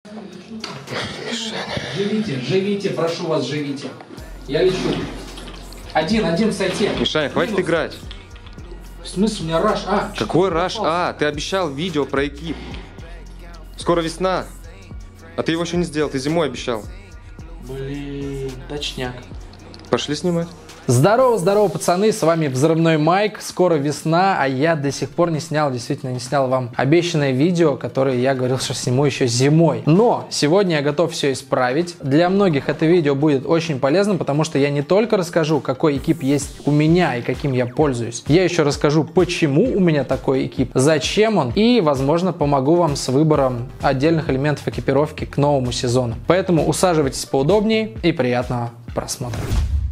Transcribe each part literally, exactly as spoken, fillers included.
Живите, живите, прошу вас, живите. Я лечу. Один, один в сайте. Мишаня, хватит Минус. играть. В смысле, у меня раш А? Какой раш А? Ты обещал видео про экип. Скоро весна. А ты его еще не сделал, ты зимой обещал. Блин, точняк. Пошли снимать. Здорово, здорово, пацаны, с вами Взрывной Майк, скоро весна, а я до сих пор не снял, действительно не снял вам обещанное видео, которое я говорил, что сниму еще зимой. Но сегодня я готов все исправить. Для многих это видео будет очень полезным, потому что я не только расскажу, какой экип есть у меня и каким я пользуюсь, я еще расскажу, почему у меня такой экип, зачем он, и, возможно, помогу вам с выбором отдельных элементов экипировки к новому сезону. Поэтому усаживайтесь поудобнее и приятного просмотра.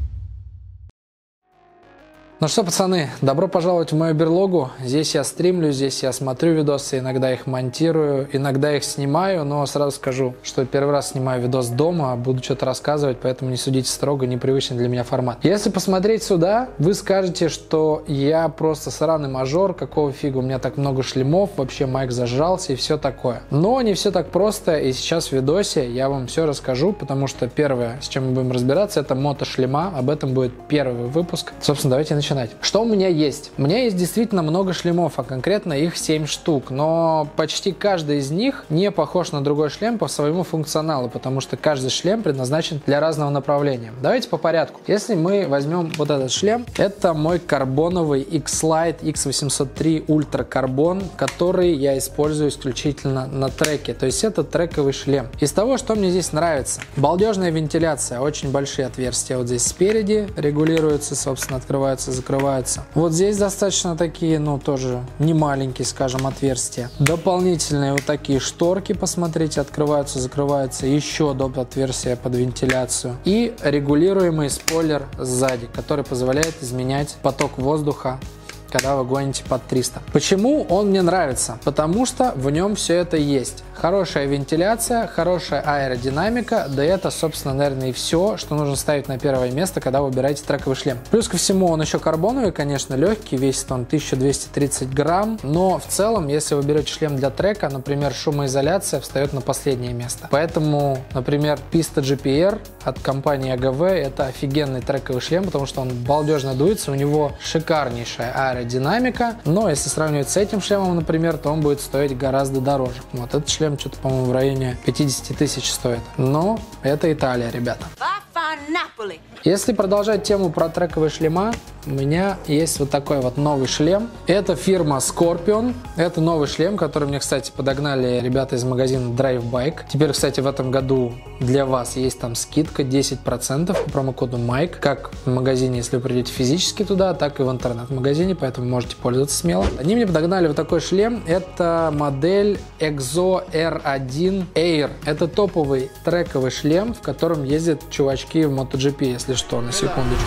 Ну что, пацаны, добро пожаловать в мою берлогу. Здесь я стримлю, здесь я смотрю видосы, иногда их монтирую, иногда их снимаю, но сразу скажу, что первый раз снимаю видос дома, буду что-то рассказывать, поэтому не судите строго, непривычный для меня формат. Если посмотреть сюда, вы скажете, что я просто сраный мажор, какого фига, у меня так много шлемов, вообще майк зажрался и все такое. Но не все так просто, и сейчас в видосе я вам все расскажу, потому что первое, с чем мы будем разбираться, это мотошлема, об этом будет первый выпуск. Собственно, давайте начнем. Что у меня есть? У меня есть действительно много шлемов, а конкретно их семь штук, но почти каждый из них не похож на другой шлем по своему функционалу, потому что каждый шлем предназначен для разного направления. Давайте по порядку. Если мы возьмем вот этот шлем, это мой карбоновый X-Lite икс восемьсот три Ultra Carbon, который я использую исключительно на треке, то есть это трековый шлем. Из того, что мне здесь нравится: балдежная вентиляция, очень большие отверстия вот здесь спереди регулируются, собственно, открываются, закрываются. Вот здесь достаточно такие, ну, тоже не маленькие, скажем, отверстия. Дополнительные вот такие шторки, посмотрите, открываются, закрываются. Еще доп. Отверстия под вентиляцию. И регулируемый спойлер сзади, который позволяет изменять поток воздуха, когда вы гоните под триста. Почему он мне нравится? Потому что в нем все это есть. Хорошая вентиляция, хорошая аэродинамика, да и это, собственно, наверное, и все, что нужно ставить на первое место, когда вы выбираете трековый шлем. Плюс ко всему он еще карбоновый, конечно, легкий, весит он тысяча двести тридцать грамм, но в целом, если вы берете шлем для трека, например, шумоизоляция встает на последнее место. Поэтому, например, Pista джи пи ар от компании а гэ вэ это офигенный трековый шлем, потому что он балдежно дуется, у него шикарнейшая аэродинамика, но если сравнивать с этим шлемом, например, то он будет стоить гораздо дороже. Вот этот шлем что-то, по-моему, в районе пятьдесят тысяч стоит. Но это Италия, ребята. Если продолжать тему про трековые шлема, у меня есть вот такой вот новый шлем. Это фирма Scorpion. Это новый шлем, который мне, кстати, подогнали ребята из магазина Drive Bike. Теперь, кстати, в этом году для вас есть там скидка десять процентов по промокоду Майк. Как в магазине, если вы придете физически туда, так и в интернет-магазине, поэтому можете пользоваться смело. Они мне подогнали вот такой шлем. Это модель Exo эр один Air. Это топовый трековый шлем, в котором ездят чувачки в MotoGP, если что, на секундочку.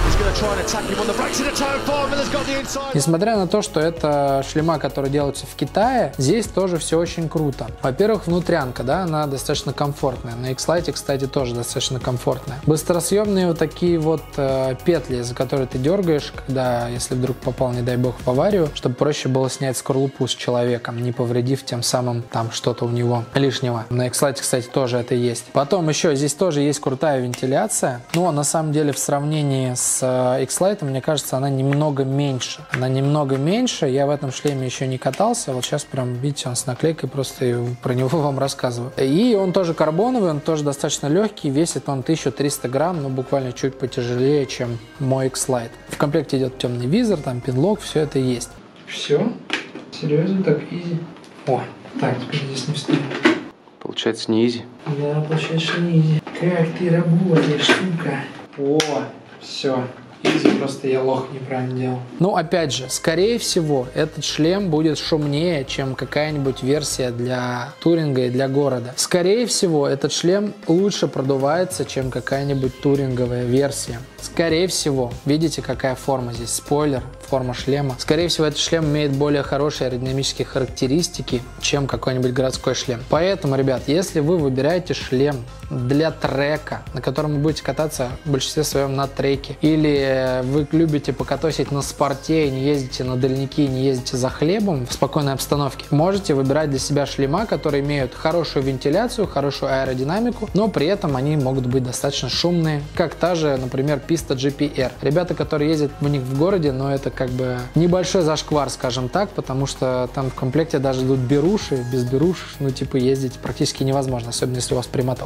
Несмотря на то, что это шлема, которые делаются в Китае, здесь тоже все очень круто. Во-первых, внутрянка, да, она достаточно комфортная. На X-Lite, кстати, тоже достаточно комфортная. Быстросъемные вот такие вот э, петли, за которые ты дергаешь, когда, если вдруг попал, не дай бог, в аварию, чтобы проще было снять скорлупу с человеком, не повредив тем самым там что-то у него лишнего. На X-Lite, кстати, тоже это есть. Потом еще здесь тоже есть крутая вентиляция, но на самом деле в сравнении с э, X-Lite, мне кажется, она немного меньше. Она немного меньше. Я в этом шлеме еще не катался. Вот сейчас прям, видите, он с наклейкой, просто про него вам рассказываю. И он тоже карбоновый, он тоже достаточно легкий. Весит он тысячу триста грамм, но буквально чуть потяжелее, чем мой X-Lite. В комплекте идет темный визор, там пинлок, все это есть. Все? Серьезно? Так, изи? О, так, теперь здесь не встану. Получается не изи? Да, получается не изи. Как ты работаешь, штука? О, все. Изи, просто я лох неправильно делал. Ну, опять же, скорее всего, этот шлем будет шумнее, чем какая-нибудь версия для туринга и для города. Скорее всего, этот шлем лучше продувается, чем какая-нибудь туринговая версия. Скорее всего, видите, какая форма здесь, спойлер, форма шлема. Скорее всего, этот шлем имеет более хорошие аэродинамические характеристики, чем какой-нибудь городской шлем. Поэтому, ребят, если вы выбираете шлем для трека, на котором вы будете кататься в большинстве своем на треке, или если вы любите покатосить на спорте, не ездите на дальники, не ездите за хлебом в спокойной обстановке, можете выбирать для себя шлема, которые имеют хорошую вентиляцию, хорошую аэродинамику, но при этом они могут быть достаточно шумные, как та же, например, Pista джи пи ар. Ребята, которые ездят в них в городе, но это как бы небольшой зашквар, скажем так, потому что там в комплекте даже идут беруши, без беруш, ну типа ездить практически невозможно, особенно если у вас прямоток.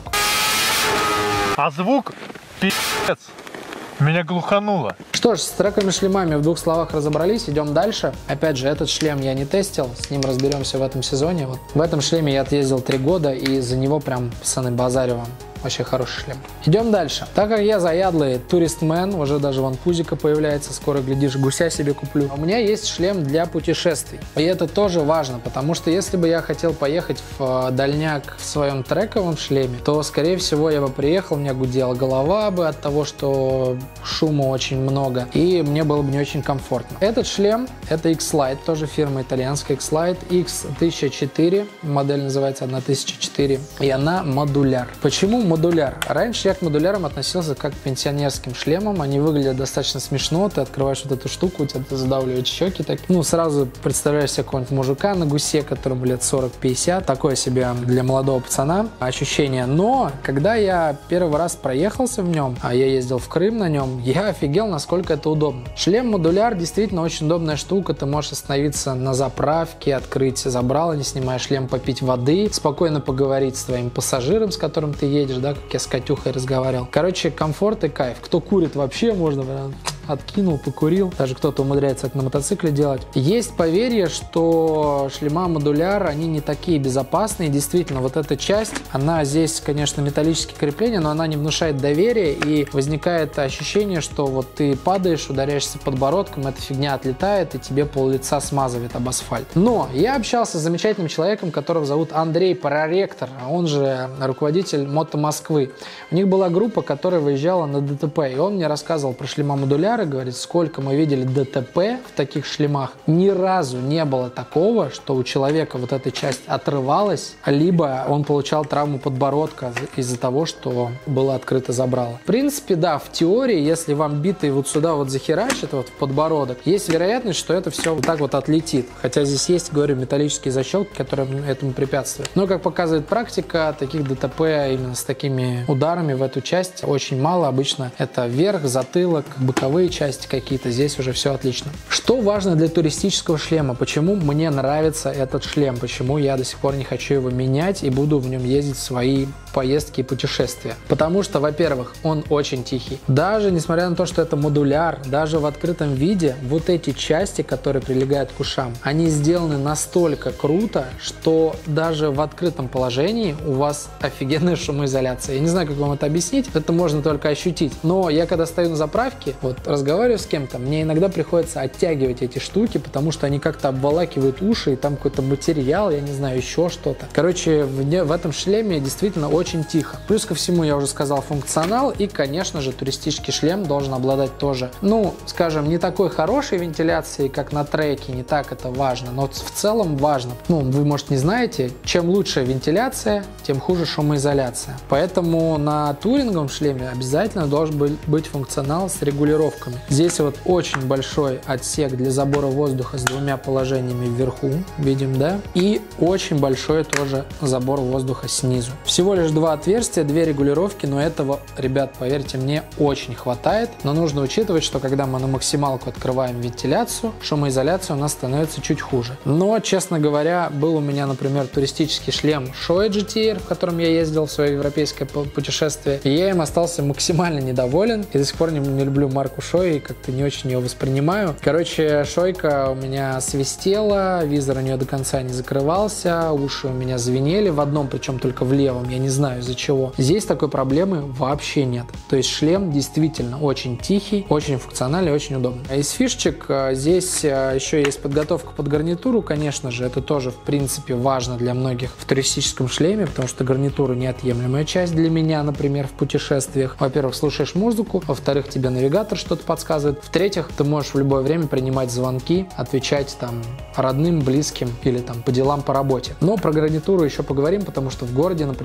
А звук пи***ц. Меня глухануло. Что ж, с треками шлемами в двух словах разобрались, идем дальше. Опять же, этот шлем я не тестил, с ним разберемся в этом сезоне. Вот. В этом шлеме я отъездил три года, и за него прям, пацаны, базарю вам. Вообще хороший шлем. Идем дальше. Так как я заядлый туристмен, уже даже вон пузика появляется, скоро, глядишь, гуся себе куплю. У меня есть шлем для путешествий. И это тоже важно, потому что если бы я хотел поехать в дальняк в своем трековом шлеме, то, скорее всего, я бы приехал, у меня гудела голова бы от того, что шума очень много, и мне было бы не очень комфортно. Этот шлем, это X-Lite, тоже фирма итальянская, X-Lite X тысяча четыре, модель называется тысяча четыре, и она модуляр. Почему модуляр? Раньше я к модулярам относился как к пенсионерским шлемам, они выглядят достаточно смешно, ты открываешь вот эту штуку, у тебя задавливают щеки, так, ну, сразу представляешь себе какого-нибудь мужика на гусе, которому лет сорок-пятьдесят, такое себе для молодого пацана ощущение, но когда я первый раз проехался в нем, а я ездил в Крым на нем, я офигел, насколько это удобно. Шлем модуляр действительно очень удобная штука, ты можешь остановиться на заправке, открыть забрало, не снимая шлем, попить воды, спокойно поговорить с твоим пассажиром, с которым ты едешь, да, как я с Катюхой разговаривал. Короче, комфорт и кайф. Кто курит вообще, можно прям откинул, покурил. Даже кто-то умудряется это на мотоцикле делать. Есть поверье, что шлема модуляр, они не такие безопасные. Действительно, вот эта часть, она здесь, конечно, металлические крепления, но она не внушает доверия, и возникает ощущение, что вот ты падаешь, ударяешься подбородком, эта фигня отлетает, и тебе пол лица смазывает об асфальт. Но я общался с замечательным человеком, которого зовут Андрей Проректор, а он же руководитель Мото Москвы. У них была группа, которая выезжала на ДТП, и он мне рассказывал про шлема модуляр, и говорит, сколько мы видели ДТП в таких шлемах, ни разу не было такого, что у человека вот эта часть отрывалась, либо он получал травму подбородка из-за того, что было открыто забрало. В принципе, да, в теории, если вам битый вот сюда вот захерачит, вот в подбородок, есть вероятность, что это все вот так вот отлетит. Хотя здесь есть, говорю, металлические защелки, которые этому препятствуют. Но, как показывает практика, таких ДТП именно с такими ударами в эту часть очень мало. Обычно это верх, затылок, боковые части какие-то, здесь уже все отлично. Что важно для туристического шлема? Почему мне нравится этот шлем? Почему я до сих пор не хочу его менять и буду в нем ездить в свои поездки и путешествия? Потому что, во-первых, он очень тихий. Даже несмотря на то, что это модуляр, даже в открытом виде вот эти части, которые прилегают к ушам, они сделаны настолько круто, что даже в открытом положении у вас офигенная шумоизоляция. Я не знаю, как вам это объяснить, это можно только ощутить. Но я когда стою на заправке, вот разговариваю с кем-то, мне иногда приходится оттягивать эти штуки, потому что они как-то обволакивают уши, и там какой-то материал, я не знаю, еще что-то. Короче, в, в этом шлеме действительно очень тихо. Плюс ко всему, я уже сказал, функционал, и, конечно же, туристический шлем должен обладать тоже, ну, скажем, не такой хорошей вентиляцией, как на треке, не так это важно, но в целом важно. Ну, вы, может, не знаете, чем лучше вентиляция, тем хуже шумоизоляция. Поэтому на туринговом шлеме обязательно должен быть функционал с регулировками. Здесь вот очень большой отсек для забора воздуха с двумя положениями вверху, видим, да? И очень большой тоже забор воздуха снизу. Всего лишь два отверстия, две регулировки, но этого, ребят, поверьте мне, очень хватает. Но нужно учитывать, что когда мы на максималку открываем вентиляцию, шумоизоляция у нас становится чуть хуже. Но, честно говоря, был у меня, например, туристический шлем Shoei джи ти ар, в котором я ездил в свое европейское путешествие, и я им остался максимально недоволен, и до сих пор не, не люблю марку Shoei, как-то не очень ее воспринимаю. Короче, шойка у меня свистела, визор у нее до конца не закрывался, уши у меня звенели в одном, причем только в левом, я не знаю из-за чего. Здесь такой проблемы вообще нет. То есть шлем действительно очень тихий, очень функциональный, очень удобный. А из фишечек здесь еще есть подготовка под гарнитуру, конечно же, это тоже в принципе важно для многих в туристическом шлеме, потому что гарнитура неотъемлемая часть для меня, например, в путешествиях. Во-первых, слушаешь музыку, во-вторых, тебе навигатор что-то подсказывает, в-третьих, ты можешь в любое время принимать звонки, отвечать там родным, близким или там по делам, по работе. Но про гарнитуру еще поговорим, потому что в городе, например, тоже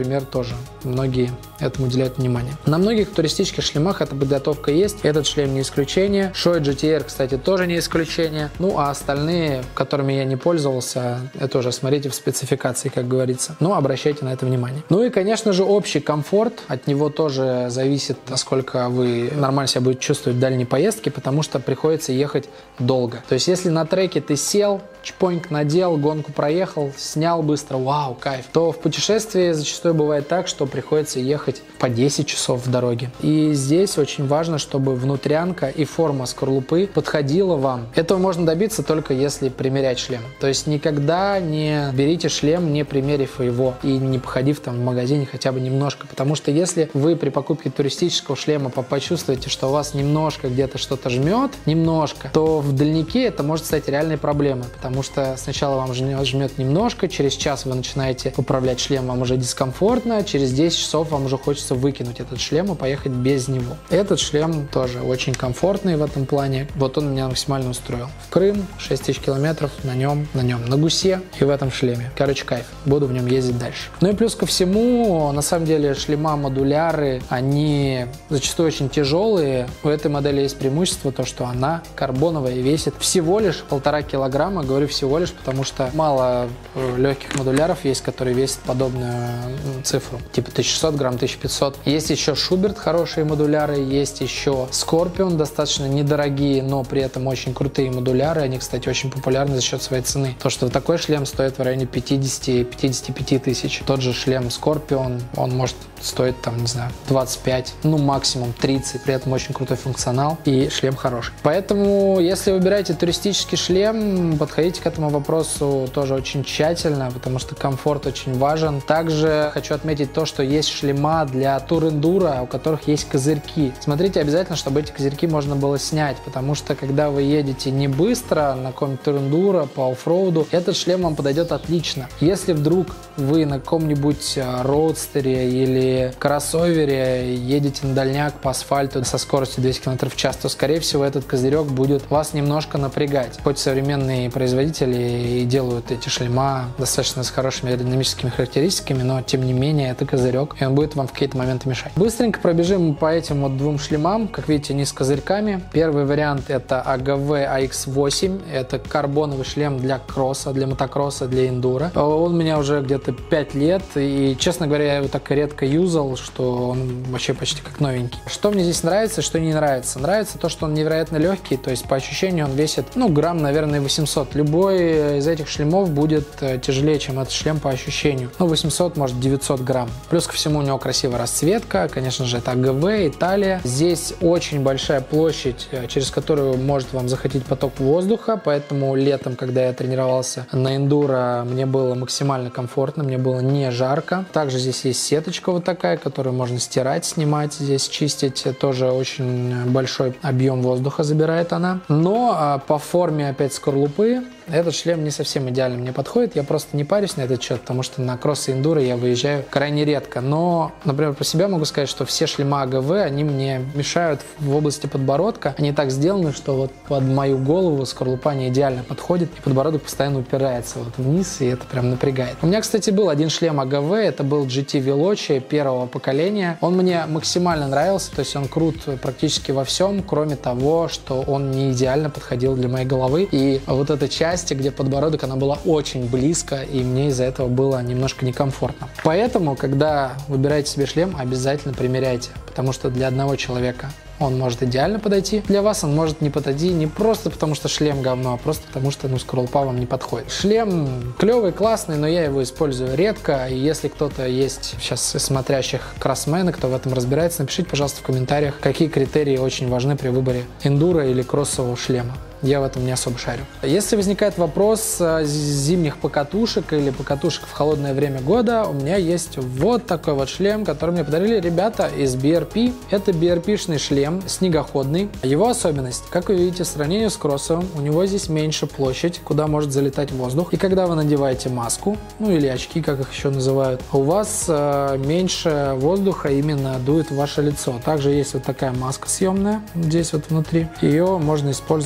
тоже многие этому уделяют внимание. На многих туристических шлемах эта подготовка есть. Этот шлем не исключение. Shoei джи ти ар, кстати, тоже не исключение. Ну, а остальные, которыми я не пользовался, это уже смотрите в спецификации, как говорится. Но обращайте на это внимание. Ну и, конечно же, общий комфорт. От него тоже зависит, насколько вы нормально себя будете чувствовать в дальней поездке, потому что приходится ехать долго. То есть, если на треке ты сел, чпоньк надел, гонку проехал, снял быстро, вау, кайф, то в путешествии зачастую бывает так, что приходится ехать по десять часов в дороге. И здесь очень важно, чтобы внутрянка и форма скорлупы подходила вам. Этого можно добиться только если примерять шлем. То есть никогда не берите шлем, не примерив его и не походив там в магазине хотя бы немножко, потому что если вы при покупке туристического шлема почувствуете, что у вас немножко где-то что-то жмет, немножко, то в дальнике это может стать реальной проблемой, потому что сначала вам жмет немножко, через час вы начинаете управлять шлем, вам уже дискомфортно, через десять часов вам уже хочется выкинуть этот шлем и поехать без него. Этот шлем тоже очень комфортный в этом плане, вот он меня максимально устроил. В Крым, шесть тысяч километров, на нем, на нем, на гусе и в этом шлеме. Короче, кайф, буду в нем ездить дальше. Ну и плюс ко всему, на самом деле шлема-модуляры, они зачастую очень тяжелые. У этой модели есть преимущество, то что она карбоновая и весит всего лишь полтора килограмма. Говорю всего лишь, потому что мало легких модуляров есть, которые весят подобную цифру. Типа тысяча шестьсот грамм, тысяча пятьсот. Есть еще Шуберт, хорошие модуляры. Есть еще Скорпион, достаточно недорогие, но при этом очень крутые модуляры. Они, кстати, очень популярны за счет своей цены. То, что такой шлем стоит в районе пятьдесят-пятьдесят пять тысяч. Тот же шлем Скорпион, он может стоить там, не знаю, двадцать пять, ну максимум тридцать. При этом очень крутой функционал и шлем хороший. Поэтому, если выбираете туристический шлем, подходите к этому вопросу тоже очень тщательно, потому что комфорт очень важен. Также хочу отметить то, что есть шлема для тур-эндуро, у которых есть козырьки. Смотрите обязательно, чтобы эти козырьки можно было снять, потому что когда вы едете не быстро на каком-нибудь тур-эндуро по оффроуду, этот шлем вам подойдет отлично. Если вдруг вы на каком-нибудь роудстере или кроссовере едете на дальняк по асфальту со скоростью двести километров в час, то, скорее всего, этот козырек будет вас немножко напрягать. Хоть современные производители и делают эти шлема достаточно с хорошими аэродинамическими характеристиками, но, тем не менее, это козырек, и он будет вам в какие-то моменты мешать. Быстренько пробежим по этим вот двум шлемам. Как видите, они с козырьками. Первый вариант — это эй джи ви эй икс восемь. Это карбоновый шлем для кросса, для мотокросса, для эндуро. Он у меня уже где-то пять лет, и, честно говоря, я его так редко юзал, что он вообще почти как новенький. Что мне здесь нравится, что не нравится? Нравится то, что он невероятно легкий, то есть по ощущению он весит, ну, грамм, наверное, восемьсот. Любой из этих шлемов будет тяжелее, чем этот шлем по ощущению. Ну, восемьсот, может, девятьсот грамм. Плюс ко всему у него красивая расцветка, конечно же, это эй джи ви, Италия. Здесь очень большая площадь, через которую может вам захватить поток воздуха, поэтому летом, когда я тренировался на эндуро, мне было максимально комфортно, мне было не жарко. Также здесь есть сеточка вот такая, которую можно стирать, снимать, здесь чистить. Тоже очень большой объем воздуха забирает она. Но по форме опять скорлупы этот шлем не совсем идеально мне подходит. Я просто не парюсь на этот счет, потому что на кросс и эндуро я выезжаю крайне редко. Но, например, про себя могу сказать, что все шлема эй джи ви, они мне мешают в области подбородка. Они так сделаны, что вот под мою голову скорлупа не идеально подходит, и подбородок постоянно упирается вот вниз, и это прям напрягает. У меня, кстати, был один шлем эй джи ви, это был джи ти Veloce первого поколения. Он мне максимально нравился, то есть он крут практически во всем, кроме того, что он не идеально подходил для моей головы. И вот эта часть, где подбородок, она была очень близко, и мне из-за этого было немножко некомфортно. Поэтому, когда выбираете себе шлем, обязательно примеряйте, потому что для одного человека он может идеально подойти, для вас он может не подойти не просто потому, что шлем говно, а просто потому, что ну, скорлупа вам не подходит. Шлем клевый, классный, но я его использую редко, и если кто-то есть сейчас из смотрящих кроссмены, кто в этом разбирается, напишите, пожалуйста, в комментариях, какие критерии очень важны при выборе эндуро или кроссового шлема. Я в этом не особо шарю. Если возникает вопрос зимних покатушек или покатушек в холодное время года, у меня есть вот такой вот шлем, который мне подарили ребята из би ар пи. Это би ар пи-шный шлем, снегоходный. Его особенность, как вы видите, в сравнении с кроссовым, у него здесь меньше площадь, куда может залетать воздух. И когда вы надеваете маску, ну или очки, как их еще называют, у вас э, меньше воздуха именно дует в ваше лицо. Также есть вот такая маска съемная здесь вот внутри. Ее можно использовать, ну,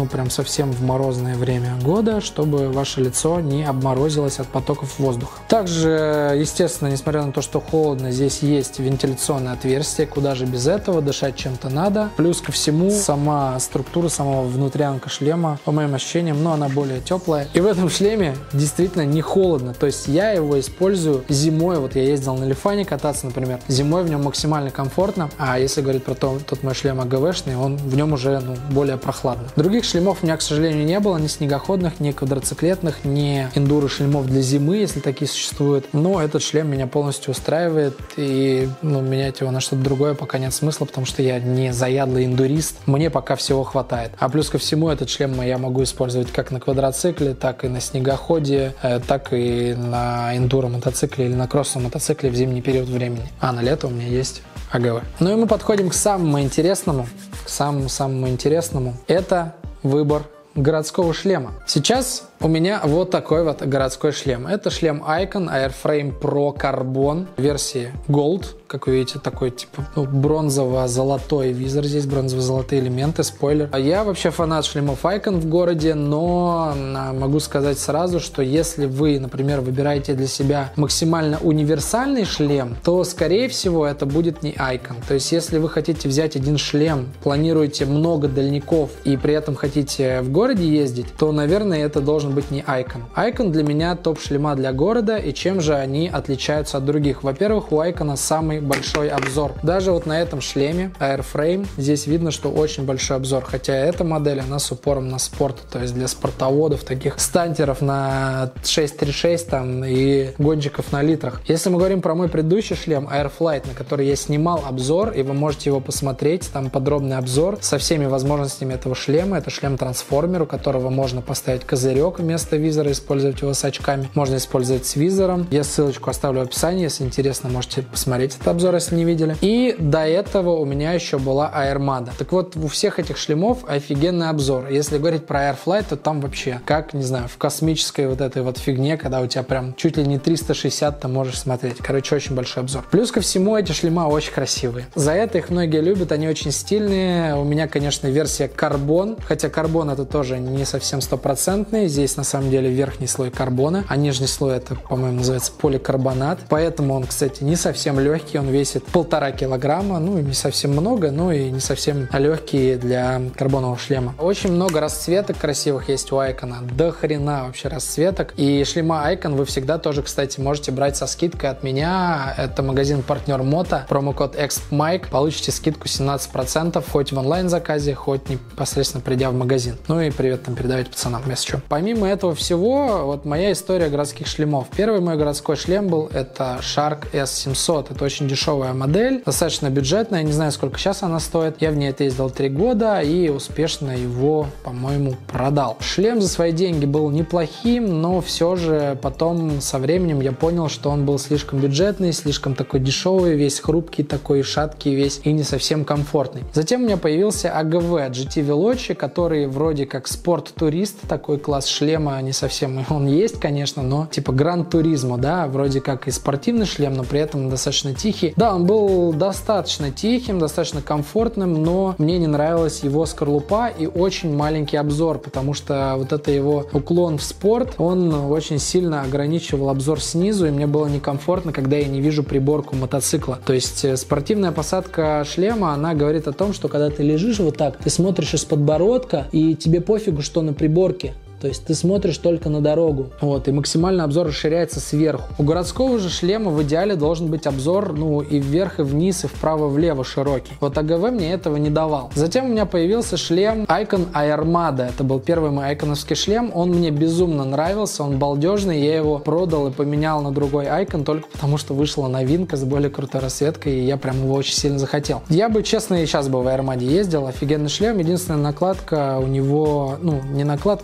прям совсем в морозное время года, чтобы ваше лицо не обморозилось от потоков воздуха. Также, естественно, несмотря на то, что холодно, здесь есть вентиляционное отверстие, куда же без этого, дышать чем-то надо. Плюс ко всему, сама структура самого внутрянка шлема, по моим ощущениям, но она более теплая. И в этом шлеме действительно не холодно, то есть я его использую зимой. Вот я ездил на Лифане кататься, например, зимой в нем максимально комфортно, а если говорить про то, тот мой шлем АГВшный, он в нем уже ну, более прохладно. Других шлемов у меня, к сожалению, не было, ни снегоходных, ни квадроциклетных, ни эндуро шлемов для зимы, если такие существуют. Но этот шлем меня полностью устраивает, и ну, менять его на что-то другое пока нет смысла, потому что я не заядлый эндурист, мне пока всего хватает. А плюс ко всему, этот шлем я могу использовать как на квадроцикле, так и на снегоходе, так и на эндуро мотоцикле или на кроссовом мотоцикле в зимний период времени. А на лето у меня есть АГВ. Ну и мы подходим к самому интересному, к самому-самому интересному. Это выбор городского шлема. Сейчас у меня вот такой вот городской шлем. Это шлем Icon Airframe Pro Carbon версии Gold. Как вы видите, такой типа ну, бронзово-золотой визор. Здесь бронзово-золотые элементы, спойлер. Я вообще фанат шлемов Icon в городе, но могу сказать сразу, что если вы, например, выбираете для себя максимально универсальный шлем, то, скорее всего, это будет не Icon. То есть, если вы хотите взять один шлем, планируете много дальников и при этом хотите в городе ездить, то, наверное, это должен быть не Icon. Icon для меня топ-шлема для города, и чем же они отличаются от других? Во-первых, у Icon самый большой обзор. Даже вот на этом шлеме Airframe здесь видно, что очень большой обзор, хотя эта модель, она с упором на спорт, то есть для спортоводов, таких стантеров на шесть тридцать шесть там и гонщиков на литрах. Если мы говорим про мой предыдущий шлем Airflight, на который я снимал обзор, и вы можете его посмотреть, там подробный обзор со всеми возможностями этого шлема. Это шлем-трансформер, у которого можно поставить козырек вместо визора, использовать его с очками. Можно использовать с визором. Я ссылочку оставлю в описании, если интересно, можете посмотреть этот обзор, если не видели. И до этого у меня еще была Airmada. Так вот, у всех этих шлемов офигенный обзор. Если говорить про Airflight, то там вообще, как, не знаю, в космической вот этой вот фигне, когда у тебя прям чуть ли не триста шестьдесят ты можешь смотреть. Короче, очень большой обзор. Плюс ко всему, эти шлема очень красивые. За это их многие любят, они очень стильные. У меня, конечно, версия карбон, хотя карбон это тоже не совсем стопроцентный. Здесь на самом деле верхний слой карбона, а нижний слой это, по-моему, называется поликарбонат. Поэтому он, кстати, не совсем легкий, он весит полтора килограмма, ну не совсем много, но и не совсем легкий для карбонового шлема. Очень много расцветок красивых есть у Icon, до хрена вообще расцветок. И шлема Icon вы всегда тоже, кстати, можете брать со скидкой от меня. Это магазин-партнер Moto, промокод экспмайк, получите скидку семнадцать процентов, хоть в онлайн-заказе, хоть непосредственно придя в магазин. Ну и привет там передавайте пацанам, если что. Помимо этого всего, вот моя история городских шлемов. Первый мой городской шлем был, это Shark эс семьсот. Это очень дешевая модель, достаточно бюджетная, не знаю, сколько сейчас она стоит. Я в ней это ездил три года и успешно его, по-моему, продал. Шлем за свои деньги был неплохим, но все же потом со временем я понял, что он был слишком бюджетный, слишком такой дешевый, весь хрупкий такой, шаткий весь и не совсем комфортный. Затем у меня появился АГВ джи ти Veloci, который вроде как спорт-турист, такой класс шлема, не совсем он есть, конечно, но типа Гран-туризмо, да, вроде как и спортивный шлем, но при этом достаточно тихий. Да, он был достаточно тихим, достаточно комфортным, но мне не нравилась его скорлупа и очень маленький обзор, потому что вот это его уклон в спорт, он очень сильно ограничивал обзор снизу, и мне было некомфортно, когда я не вижу приборку мотоцикла. То есть спортивная посадка шлема, она говорит о том, что когда ты лежишь вот так, ты смотришь из подбородка, и тебе пофигу, что на приборке. То есть ты смотришь только на дорогу. Вот, и максимально обзор расширяется сверху. У городского же шлема в идеале должен быть обзор, ну, и вверх, и вниз, и вправо-влево широкий. Вот АГВ мне этого не давал. Затем у меня появился шлем Icon Airmada. Это был первый мой айконовский шлем. Он мне безумно нравился, он балдежный. Я его продал и поменял на другой Icon только потому, что вышла новинка с более крутой расцветкой, и я прям его очень сильно захотел. Я бы, честно, и сейчас бы в Airmada ездил. Офигенный шлем. Единственная накладка у него, ну, не накладка, а такой нюанс.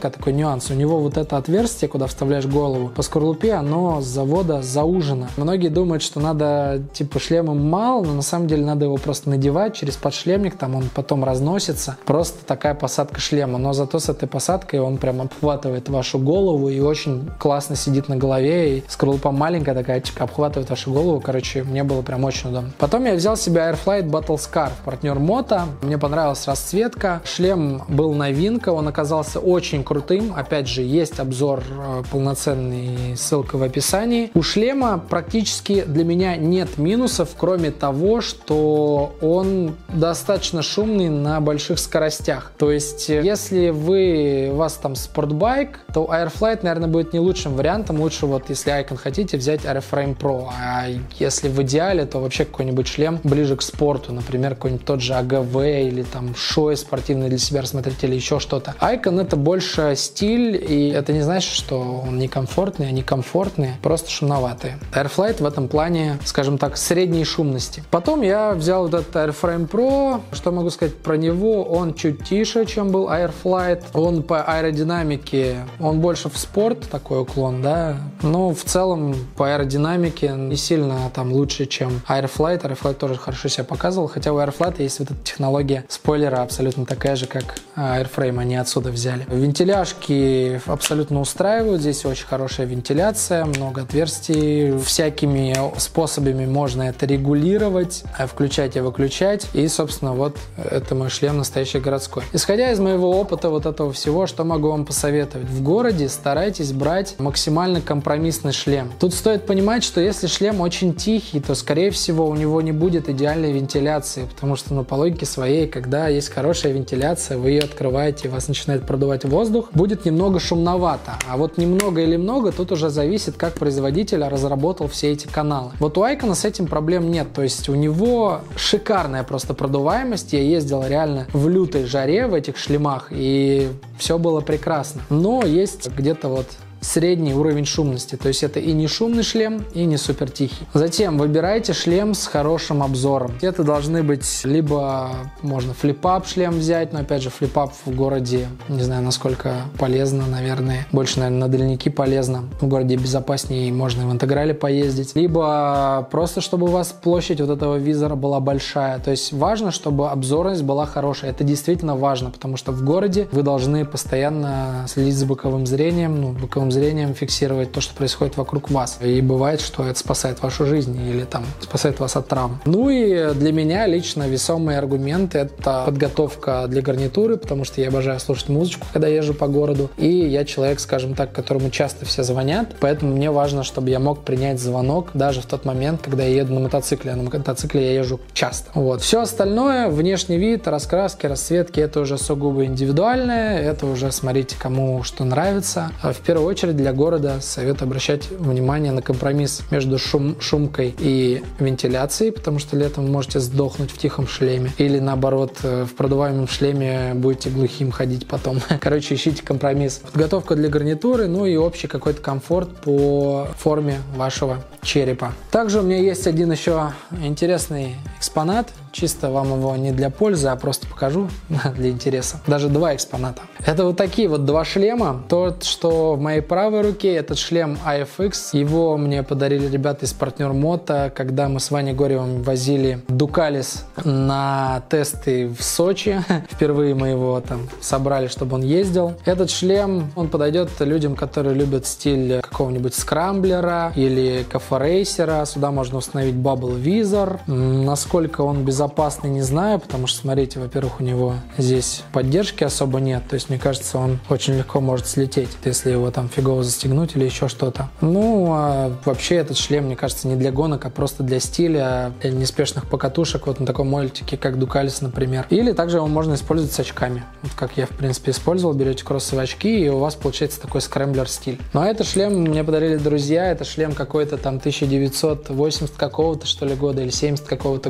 нюанс. У него вот это отверстие, куда вставляешь голову, по скорлупе оно с завода заужено. Многие думают, что надо, типа, шлема мало, но на самом деле надо его просто надевать через подшлемник, там он потом разносится. Просто такая посадка шлема. Но зато с этой посадкой он прям обхватывает вашу голову и очень классно сидит на голове. И скорлупа маленькая такая, обхватывает вашу голову. Короче, мне было прям очень удобно. Потом я взял себе Airflight Battle Scarf, партнер Moto. Мне понравилась расцветка. Шлем был новинка, он оказался очень крутым. Опять же, есть обзор полноценный, ссылка в описании. У шлема практически для меня нет минусов, кроме того, что он достаточно шумный на больших скоростях. То есть, если вы, у вас там спортбайк, то Airflight, наверное, будет не лучшим вариантом. Лучше вот, если Icon хотите, взять Airframe Pro. А если в идеале, то вообще какой-нибудь шлем ближе к спорту. Например, какой-нибудь тот же эй джи ви или там Shoei спортивный для себя рассмотреть или еще что-то. Icon — это больше стиль, и это не значит, что он некомфортный, они комфортные, просто шумноватые. Airflight в этом плане, скажем так, средней шумности. Потом я взял вот этот Airframe Pro. Что могу сказать про него? Он чуть тише, чем был Airflight. Он по аэродинамике, он больше в спорт, такой уклон, да. Но в целом по аэродинамике не сильно там лучше, чем Airflight. Airflight тоже хорошо себя показывал, хотя у Airflight есть вот эта технология спойлера абсолютно такая же, как Airframe, они отсюда взяли. Вентиляшки абсолютно устраивают, здесь очень хорошая вентиляция, много отверстий, всякими способами можно это регулировать, включать и выключать, и, собственно, вот это мой шлем настоящий городской. Исходя из моего опыта вот этого всего, что могу вам посоветовать? В городе старайтесь брать максимально компромиссный шлем. Тут стоит понимать, что если шлем очень тихий, то, скорее всего, у него не будет идеальной вентиляции, потому что, ну, по логике своей, когда есть хорошая вентиляция, вы ее открываете, и вас начинает продувать воздух, будет немного шумновато. А вот немного или много, тут уже зависит, как производитель разработал все эти каналы. Вот у Icon с этим проблем нет, то есть у него шикарная просто продуваемость. Я ездил реально в лютой жаре в этих шлемах, и все было прекрасно. Но есть где-то вот средний уровень шумности, то есть это и не шумный шлем, и не супер тихий. Затем выбирайте шлем с хорошим обзором. Это должны быть либо можно флип-ап шлем взять, но опять же флип-ап в городе, не знаю, насколько полезно, наверное, больше, наверное, на дальники полезно. В городе безопаснее, можно и в интеграле поездить. Либо просто, чтобы у вас площадь вот этого визора была большая. То есть важно, чтобы обзорность была хорошая. Это действительно важно, потому что в городе вы должны постоянно следить за боковым зрением, ну, боковым зрением фиксировать то, что происходит вокруг вас. И бывает, что это спасает вашу жизнь или там спасает вас от травм. Ну и для меня лично весомый аргумент — это подготовка для гарнитуры, потому что я обожаю слушать музычку, когда езжу по городу. И я человек, скажем так, которому часто все звонят, поэтому мне важно, чтобы я мог принять звонок даже в тот момент, когда я еду на мотоцикле. А на мотоцикле я езжу часто. Вот. Все остальное, внешний вид, раскраски, расцветки, это уже сугубо индивидуальное, это уже смотрите, кому что нравится. А в первую очередь для города советую обращать внимание на компромисс между шум, шумкой и вентиляцией, потому что летом вы можете сдохнуть в тихом шлеме, или наоборот в продуваемом шлеме будете глухим ходить потом. Короче, ищите компромисс. Подготовка для гарнитуры, ну и общий какой-то комфорт по форме вашего черепа. Также у меня есть один еще интересный экспонат. Чисто вам его не для пользы, а просто покажу для интереса. Даже два экспоната. Это вот такие вот два шлема. Тот, что в моей правой руке, этот шлем ай эф икс. Его мне подарили ребята из партнер Moto, когда мы с Ваней Горевым возили Дукалис на тесты в Сочи. Впервые мы его там собрали, чтобы он ездил. Этот шлем, он подойдет людям, которые любят стиль какого-нибудь скрамблера или кафе-рейсера. Сюда можно установить Bubble Visor. Насколько он безопасный, Опасный, не знаю, потому что, смотрите, во-первых, у него здесь поддержки особо нет, то есть, мне кажется, он очень легко может слететь, если его там фигово застегнуть или еще что-то. Ну, а вообще этот шлем, мне кажется, не для гонок, а просто для стиля, для неспешных покатушек, вот на таком мультике, как Дукалис, например. Или также его можно использовать с очками, вот как я, в принципе, использовал. Берете кроссовые очки, и у вас получается такой скрэмблер стиль. Но этот шлем мне подарили друзья, это шлем какой-то там тысяча девятьсот восемьдесят какого-то, что ли, года, или семьдесят какого-то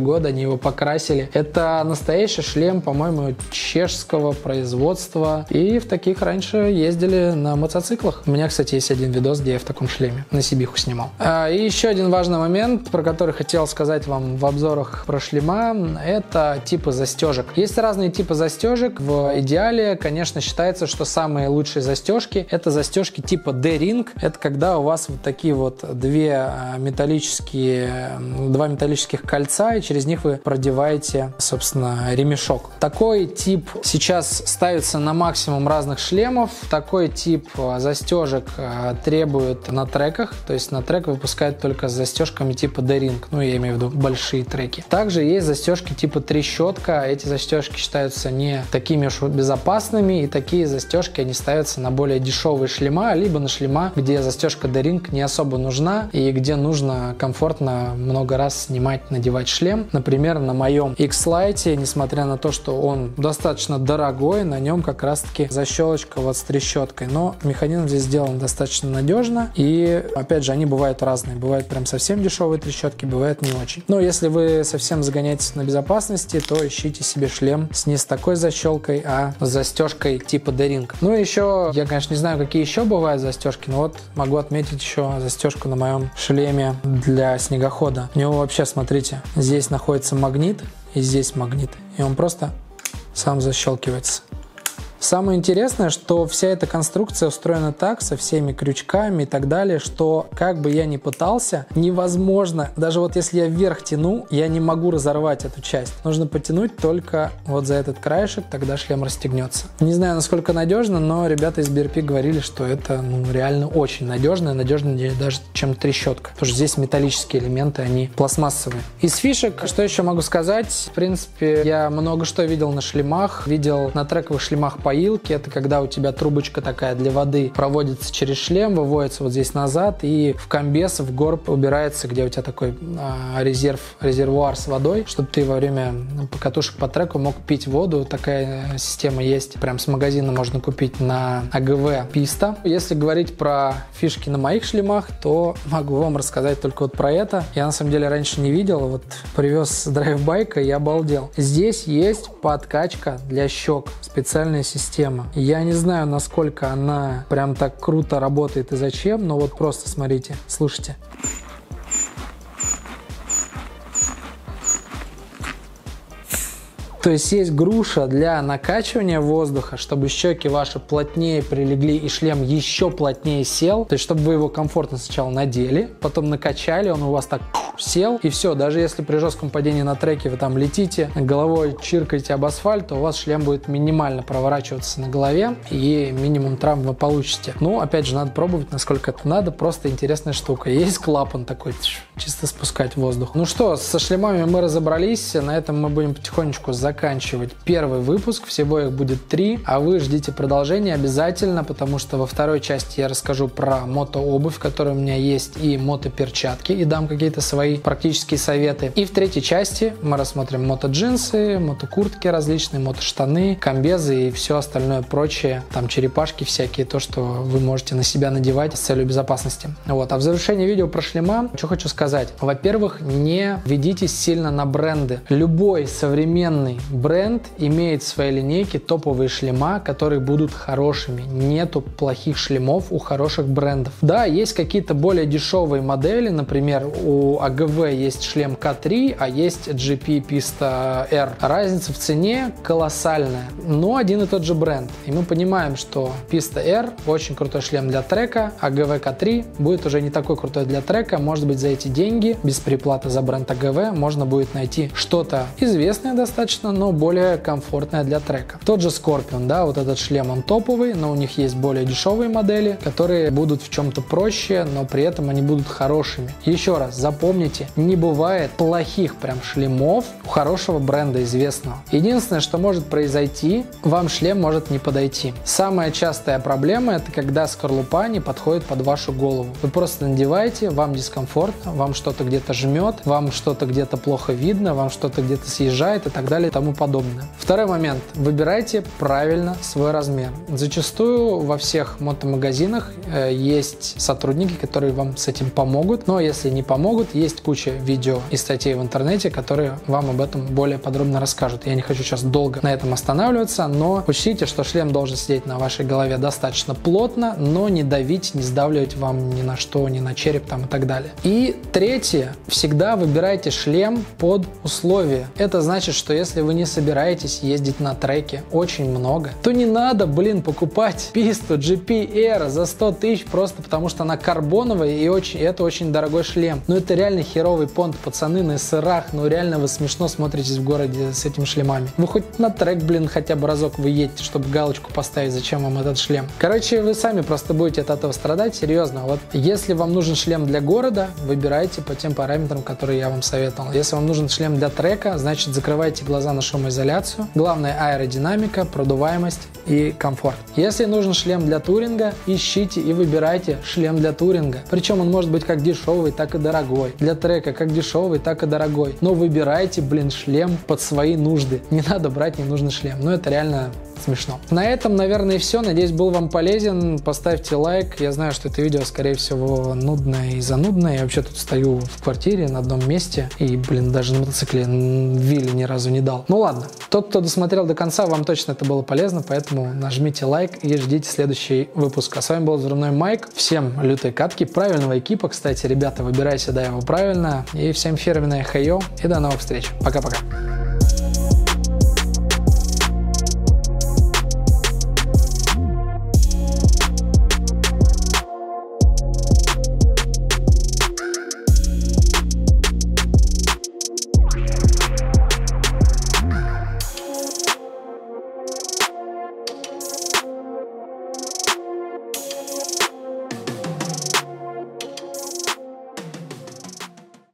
года, они его покрасили. Это настоящий шлем, по-моему, чешского производства. И в таких раньше ездили на мотоциклах. У меня, кстати, есть один видос, где я в таком шлеме на Сибиху снимал. А, и еще один важный момент, про который хотел сказать вам в обзорах про шлема, это типы застежек. Есть разные типы застежек. В идеале, конечно, считается, что самые лучшие застежки — это застежки типа D-Ring. Это когда у вас вот такие вот две металлические, два металлических кольца, и через них вы продеваете, собственно, ремешок. Такой тип сейчас ставится на максимум разных шлемов. Такой тип застежек требует на треках, то есть на трек выпускают только с застежками типа D-Ring, ну я имею в виду большие треки. Также есть застежки типа трещотка. Эти застежки считаются не такими уж безопасными, и такие застежки они ставятся на более дешевые шлема, либо на шлема, где застежка D-Ring не особо нужна и где нужно комфортно много раз снимать, надевать шлем. Например, на моем X-Lite, несмотря на то, что он достаточно дорогой, на нем как раз таки защелочка вот с трещоткой, но механизм здесь сделан достаточно надежно, и опять же они бывают разные, бывают прям совсем дешевые трещотки, бывают не очень. Но если вы совсем загоняетесь на безопасности, то ищите себе шлем с не с такой защелкой, а с застежкой типа D-Ring. Ну и еще, я конечно не знаю, какие еще бывают застежки, но вот могу отметить еще застежку на моем шлеме для снегохода. У него вообще, смотрите, здесь находится магнит и здесь магнит, и он просто сам защелкивается. Самое интересное, что вся эта конструкция устроена так, со всеми крючками и так далее, что как бы я ни пытался, невозможно, даже вот если я вверх тяну, я не могу разорвать эту часть. Нужно потянуть только вот за этот краешек, тогда шлем расстегнется. Не знаю, насколько надежно, но ребята из би эр пи говорили, что это ну, реально очень надежно, надежнее даже, чем трещотка. Потому что здесь металлические элементы, они пластмассовые. Из фишек, что еще могу сказать? В принципе, я много что видел на шлемах. Видел на трековых шлемах поилки. Это когда у тебя трубочка такая для воды проводится через шлем, выводится вот здесь назад, и в комбез, в горб убирается, где у тебя такой а, резерв, резервуар с водой, чтобы ты во время покатушек по треку мог пить воду. Такая система есть. Прям с магазина можно купить на а гэ вэ Pista. Если говорить про фишки на моих шлемах, то могу вам рассказать только вот про это. Я на самом деле раньше не видел. Вот привез с драйв-байка и обалдел. Здесь есть подкачка для щек. Специальная система. Я не знаю, насколько она прям так круто работает и зачем, но вот просто смотрите, слушайте. То есть есть груша для накачивания воздуха, чтобы щеки ваши плотнее прилегли и шлем еще плотнее сел. То есть чтобы вы его комфортно сначала надели, потом накачали, он у вас так сел, и все. Даже если при жестком падении на треке вы там летите, головой чиркаете об асфальт, то у вас шлем будет минимально проворачиваться на голове, и минимум травм вы получите. Ну, опять же, надо пробовать, насколько это надо. Просто интересная штука. Есть клапан такой, чисто спускать воздух. Ну что, со шлемами мы разобрались. На этом мы будем потихонечку заканчивать заканчивать первый выпуск. Всего их будет три, а вы ждите продолжения обязательно, потому что во второй части я расскажу про мотообувь, которая у меня есть, и мотоперчатки, и дам какие-то свои практические советы. И в третьей части мы рассмотрим мотоджинсы, мотокуртки различные, мотоштаны, комбезы и все остальное прочее, там черепашки всякие, то, что вы можете на себя надевать с целью безопасности. Вот. А в завершении видео про шлема, что хочу сказать. Во-первых, не ведитесь сильно на бренды. Любой современный бренд имеет в своей линейке топовые шлема, которые будут хорошими. Нету плохих шлемов у хороших брендов. Да, есть какие-то более дешевые модели, например, у а гэ вэ есть шлем ка три, а есть джи пи Pista R. Разница в цене колоссальная, но один и тот же бренд. И мы понимаем, что Pista R очень крутой шлем для трека, а гэ вэ ка три будет уже не такой крутой для трека. Может быть, за эти деньги, без переплаты за бренд а гэ вэ, можно будет найти что-то известное достаточно, но более комфортное для трека. Тот же Scorpion, да, вот этот шлем, он топовый, но у них есть более дешевые модели, которые будут в чем-то проще, но при этом они будут хорошими. Еще раз, запомните, не бывает плохих прям шлемов у хорошего бренда известного. Единственное, что может произойти, вам шлем может не подойти. Самая частая проблема — это когда скорлупа не подходит под вашу голову. Вы просто надеваете, вам дискомфортно, вам вам что-то где-то жмет, вам что-то где-то плохо видно, вам что-то где-то съезжает и так далее и тому подобное. Второй момент. Выбирайте правильно свой размер. Зачастую во всех мотомагазинах э, есть сотрудники, которые вам с этим помогут, но если не помогут, есть куча видео и статей в интернете, которые вам об этом более подробно расскажут. Я не хочу сейчас долго на этом останавливаться, но учтите, что шлем должен сидеть на вашей голове достаточно плотно, но не давить, не сдавливать вам ни на что, ни на череп там и так далее. И третье. Всегда выбирайте шлем под условия. Это значит, что если вы не собираетесь ездить на треке очень много, то не надо, блин, покупать писту джи пи эр за сто тысяч просто потому, что она карбоновая и, очень, и это очень дорогой шлем. Ну это реально херовый понт, пацаны, на сырах, ну реально вы смешно смотритесь в городе с этими шлемами. Вы хоть на трек, блин, хотя бы разок вы едете, чтобы галочку поставить, зачем вам этот шлем. Короче, вы сами просто будете от этого страдать, серьезно. Вот если вам нужен шлем для города, выбирайте по тем параметрам, которые я вам советовал. Если вам нужен шлем для трека, значит закрывайте глаза на шумоизоляцию. Главное аэродинамика, продуваемость и комфорт. Если нужен шлем для туринга, ищите и выбирайте шлем для туринга. Причем он может быть как дешевый, так и дорогой. Для трека как дешевый, так и дорогой. Но выбирайте, блин, шлем под свои нужды. Не надо брать ненужный шлем. Ну это реально смешно. На этом, наверное, и все. Надеюсь, был вам полезен. Поставьте лайк. Я знаю, что это видео, скорее всего, нудное и занудное. Я вообще тут стою в квартире на одном месте и, блин, даже на мотоцикле вилли ни разу не дал. Ну ладно. Тот, кто досмотрел до конца, вам точно это было полезно, поэтому нажмите лайк и ждите следующий выпуск. А с вами был Взрывной Майк. Всем лютой катки, правильного экипа, кстати, ребята, выбирайте, да, его правильно. И всем фирменное хайо и до новых встреч. Пока-пока.